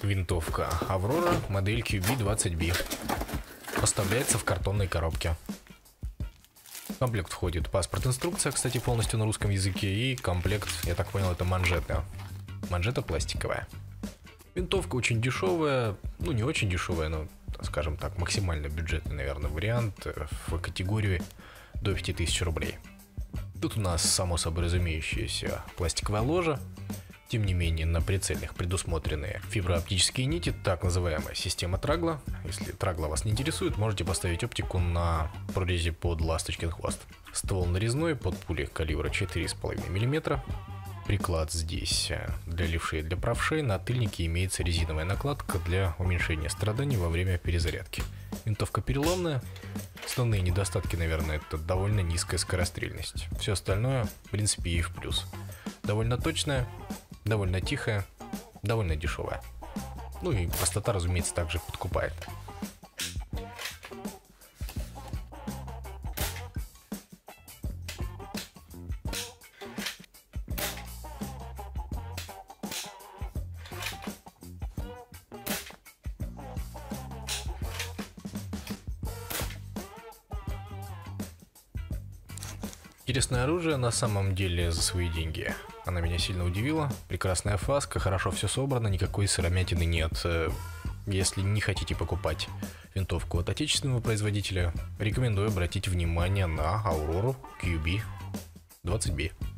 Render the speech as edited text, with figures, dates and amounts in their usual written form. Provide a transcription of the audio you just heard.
Винтовка Аврора, модель QB-20B. Поставляется в картонной коробке. В комплект входит паспорт-инструкция, кстати, полностью на русском языке. И комплект, я так понял, это манжета. Манжета пластиковая. Винтовка очень дешевая. Ну, не очень дешевая, но, скажем так, максимально бюджетный, наверное, вариант в категории до 5000 рублей. Тут у нас, само собой разумеющаяся, пластиковая ложа. Тем не менее, на прицельных предусмотрены фиброоптические нити, так называемая система трагла. Если трагла вас не интересует, можете поставить оптику на прорези под ласточкин хвост. Ствол нарезной под пули калибра 4,5 мм. Приклад здесь для левшей и для правшей. На тыльнике имеется резиновая накладка для уменьшения страданий во время перезарядки. Винтовка переломная. Основные недостатки, наверное, это довольно низкая скорострельность. Все остальное, в принципе, ей в плюс. Довольно точная, довольно тихая, довольно дешевая. Ну и простота, разумеется, также подкупает. Интересное оружие на самом деле за свои деньги. Она меня сильно удивила. Прекрасная фаска, хорошо все собрано, никакой сыромятины нет. Если не хотите покупать винтовку от отечественного производителя, рекомендую обратить внимание на Аврору QB-20B.